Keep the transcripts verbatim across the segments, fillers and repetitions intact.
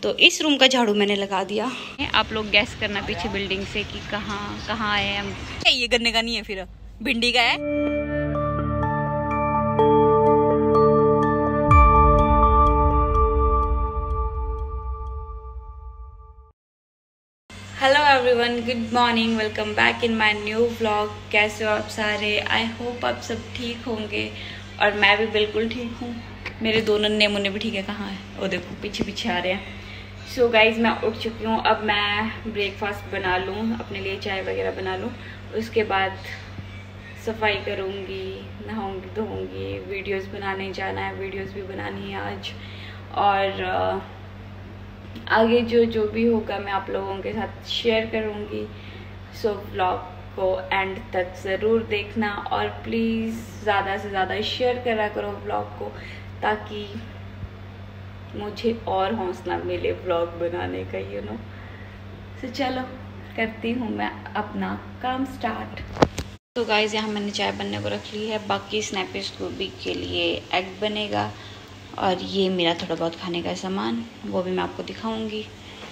तो इस रूम का झाड़ू मैंने लगा दिया। आप लोग गैस करना पीछे बिल्डिंग से कि कहाँ कहाँ आए हम। ये गन्ने का नहीं है, फिर भिंडी का है। Hello everyone, good morning, welcome back in my new vlog. कैसे हो आप सारे? आई होप आप सब ठीक होंगे और मैं भी बिल्कुल ठीक हूँ। मेरे दो नन्हे मुन्ने भी ठीक है। कहाँ है वो? देखो पीछे पीछे आ रहे हैं। सो so गाइज, मैं उठ चुकी हूँ। अब मैं ब्रेकफास्ट बना लूँ, अपने लिए चाय वगैरह बना लूँ, उसके बाद सफाई करूँगी, नहाऊँगी धोऊँगी, वीडियोस बनाने जाना है, वीडियोस भी बनानी है आज। और आगे जो जो भी होगा मैं आप लोगों के साथ शेयर करूँगी। सो so, व्लॉग को एंड तक ज़रूर देखना और प्लीज़ ज़्यादा से ज़्यादा शेयर करा करो व्लॉग को, ताकि मुझे और हौसला मिले व्लॉग बनाने का, यू नो। सो चलो करती हूँ मैं अपना काम स्टार्ट। तो गाइज़, यहाँ मैंने चाय बनने को रख ली है। बाकी स्नैपिश गोभी के लिए एग बनेगा और ये मेरा थोड़ा बहुत खाने का सामान, वो भी मैं आपको दिखाऊंगी।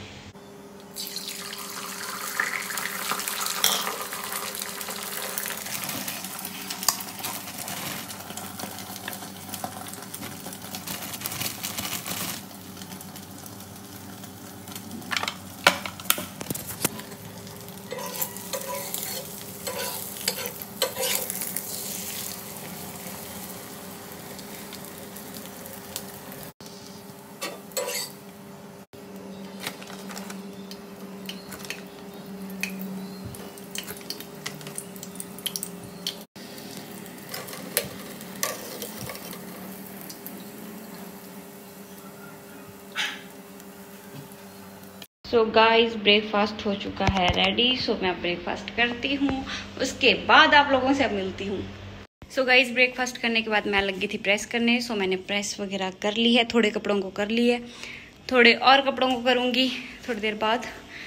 सो गाइस, ब्रेकफास्ट हो चुका है रेडी। सो so, मैं ब्रेकफास्ट करती हूँ, उसके बाद आप लोगों से अब मिलती हूँ। सो गाइस, ब्रेकफास्ट करने के बाद मैं लग गई थी प्रेस करने। सो so, मैंने प्रेस वगैरह कर ली है, थोड़े कपड़ों को कर ली है, थोड़े और कपड़ों को करूँगी थोड़ी देर बाद।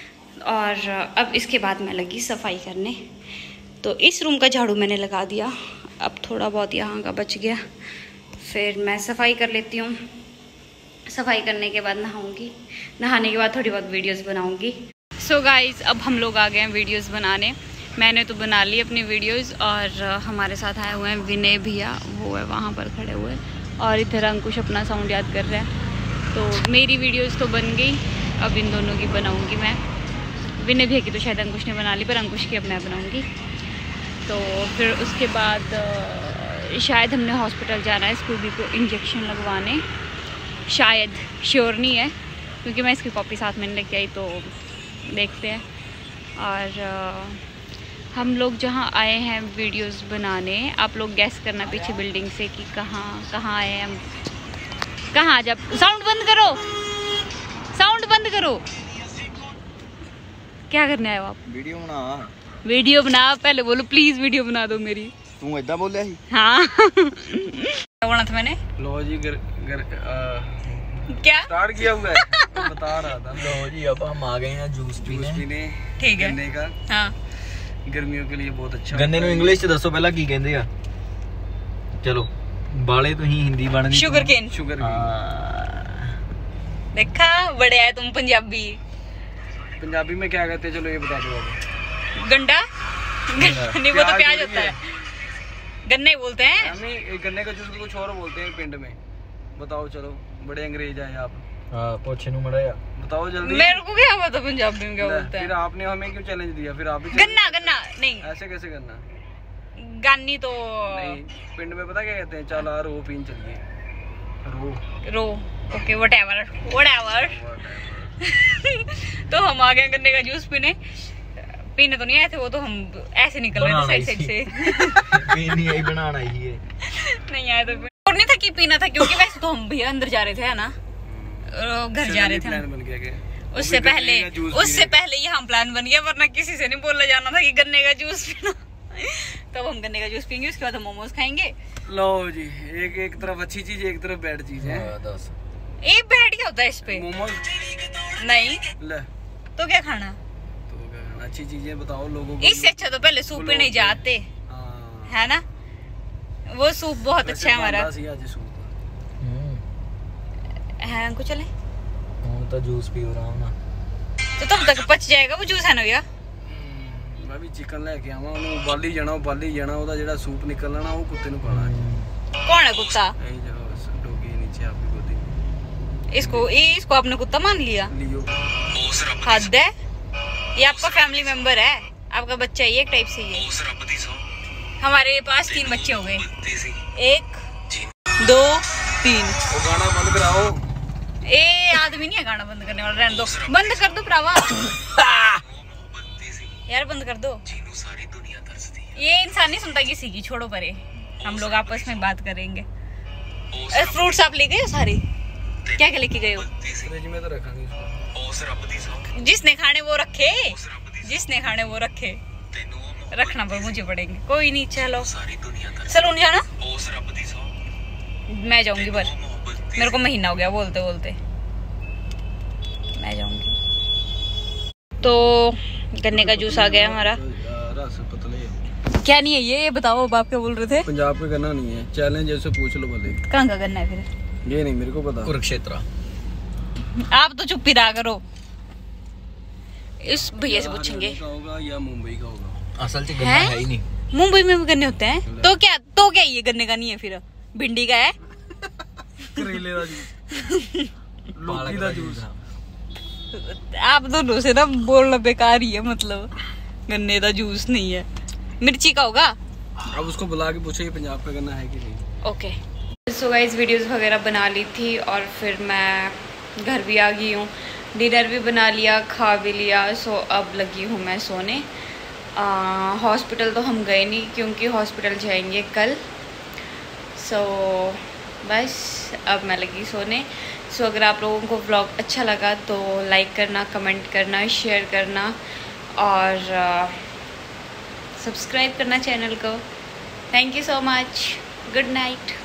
और अब इसके बाद मैं लगी सफाई करने। तो इस रूम का झाड़ू मैंने लगा दिया, अब थोड़ा बहुत यहाँ का बच गया, फिर मैं सफाई कर लेती हूँ। सफाई करने के बाद नहाऊंगी, नहाने के बाद थोड़ी बहुत वीडियोस बनाऊंगी। सो so गाइस, अब हम लोग आ गए हैं वीडियोस बनाने। मैंने तो बना ली अपनी वीडियोस और हमारे साथ आए हुए हैं विनय भैया, वो है वहाँ पर खड़े हुए, और इधर अंकुश अपना साउंड याद कर रहे हैं। तो मेरी वीडियोस तो बन गई, अब इन दोनों की बनाऊँगी मैं। विनय भैया की तो शायद अंकुश ने बना ली, पर अंकुश की अब मैं बनाऊँगी। तो फिर उसके बाद शायद हमने हॉस्पिटल जाना है स्कूबी को इंजेक्शन लगवाने, शायद, श्योर नहीं है, क्योंकि मैं इसकी कॉपी साथ में लेके आई, तो देखते हैं। और आ, हम लोग जहाँ आए हैं वीडियोस बनाने, आप लोग गैस करना पीछे बिल्डिंग से कि कहाँ कहाँ आए हैं हम। कहाँ? जब साउंड बंद करो, साउंड बंद करो। क्या करने आए हो आप? वीडियो बना। वीडियो बना, पहले बोलो प्लीज वीडियो बना दो मेरी। तू ऐसा बोल रही? हाँ। बोला था मैंने। लो जी, गर, गर, आ, क्या स्टार्ट किया हुआ है? बता रहा था। लो जी, अब हम आ गए हैं जूस पीने। पीने ठीक है, गन्ने का। हाँ, गर्मियों के लिए बहुत अच्छा। गन्ने ਨੂੰ ਇੰਗਲਿਸ਼ ਚ ਦੱਸੋ ਪਹਿਲਾਂ ਕੀ ਕਹਿੰਦੇ ਆ। ਚਲੋ ਬਾਲੇ ਤੁਸੀਂ ਹਿੰਦੀ ਬਣਦੀ। Sugar cane. शुगर देखा, बड़े आए तुम पंजाबी। पंजाबी में क्या कहते हैं? चलो ये बता दो आप। गंडा? नहीं, वो तो प्याज होता है। गन्ने बोलते हैं। नहीं, गन्ने का जूस को कुछ और बोलते हैं पिंड में। बताओ, चलो बड़े अंग्रेज आए आप। हाँ, पूछे नु मड़ा या बताओ जल्दी। मेरे को क्या पता पंजाबी में क्या बोलते हैं। फिर आपने हमें क्यों चैलेंज दिया? फिर आप भी गन्ना गन्ना नहीं, ऐसे कैसे करना? गानी तो नहीं, पिंड में पता क्या कहते हैं? चल आ रो पीन चलिए। रो रो ओके, व्हाटएवर व्हाटएवर। तो हम आ गए गन्ने का जूस पीने। पीने तो नहीं आए थे, वो तो हम ऐसे निकल रहे थे साइड साइड से। पीनी आई बनाना ही है। नहीं आए तो और नहीं था कि पीना था, क्योंकि वैसे तो हम भैया अंदर जा रहे थे, है ना, घर जा रहे थे हम। उससे पहले उससे पहले ही हम प्लान बन गया, वरना किसी से नहीं बोला जाना था कि गन्ने का जूस पीना। तब हम गन्ने का जूस पीएंगे, उसके बाद हम मोमोज खाएंगे। लो जी, एक एक तरफ अच्छी चीज, एक तरफ बैड चीज है। एक बैड क्या होता है इस पे? मोमोज नहीं ले तो क्या खाना? तो क्या अच्छी चीजें बताओ लोगों को। इससे अच्छा तो पहले सूप पीने जाते, है ना। वो सूप बहुत अच्छा है हमारा। है, अंकु चले हूं तो जूस पी रहा हूं ना। तो तब तक पच जाएगा वो जूस है ना भैया। मैं भी चिकन लेके आवा, ਉਹਨੂੰ ਉਬਾਲੀ ਜਾਣਾ ਉਬਾਲੀ ਜਾਣਾ, ਉਹਦਾ ਜਿਹੜਾ ਸੂਪ ਨਿਕਲਣਾ ਨਾ ਉਹ ਕੁੱਤੇ ਨੂੰ ਪਾਣਾ। कौन है कुत्ता? ਇਹ जो डॉगी है नीचे आपकी गोदी में, इसको ये इसको आपने कुत्ता मान लिया? लियो। हद है, ये आपका फैमिली मेंबर है, आपका बच्चा ही एक टाइप से ही है। हमारे पास तीन बच्चे हो गए, एक दो तीन। वो गाना बंद कराओ। ए आदमी नहीं है गाना बंद करने वाला, रहने दो, बंद कर दो भरावा यार, बंद कर दो। ये इंसान नहीं सुनता किसी की, छोड़ो परे, हम लोग आपस में बात करेंगे। फ्रूट्स आप ले गए हो सारे? क्या क्या लेके गए हो? फ्रिज में तो रखेंगे इसको। जिसने खाने वो रखे, जिसने खाने वो रखे, रखना पर मुझे पड़ेंगे। कोई नहीं, चलो सलून जाना, मैं जाऊंगी, पर मेरे को महीना हो गया बोलते बोलते, मैं जाऊंगी। तो गन्ने का जूस आ गया हमारा। रस पतले क्या नहीं है ये बताओ, बाप क्या बोल रहे थे? पंजाब का गन्ना नहीं है, चैलेंज ऐसे पूछ लो भले। कहाँ का गन्ना है फिर? ये नहीं मेरे को पता। कुरुक्षेत्र। आप तो चुप ही रहा करो, इस भैया से पूछेंगे। का होगा या मुंबई का होगा? असल में गन्ना है ही नहीं, मुंबई में भी गन्ने होते हैं। तो क्या तो क्या ये गन्ने का नहीं है फिर? भिंडी का है, करेले का जूस, लौकी का जूस। आप दोनों से ना बोलना बेकार ही है, मतलब गन्ने का जूस नहीं है, मिर्ची का होगा। अब उसको बुला के पूछो ये पंजाब का गन्ना है कि नहीं। ओके सो गाइस, वीडियोस वगैरह बना ली थी और फिर मैं घर भी आ गई हूँ, डिनर भी बना लिया, खा भी लिया। सो अब लगी हूँ मैं सोने। हॉस्पिटल तो हम गए नहीं क्योंकि हॉस्पिटल जाएंगे कल। सो बस अब मैं लगी सोने। सो अगर आप लोगों को व्लॉग अच्छा लगा तो लाइक करना, कमेंट करना, शेयर करना और सब्सक्राइब करना चैनल को। Thank you so much, good night.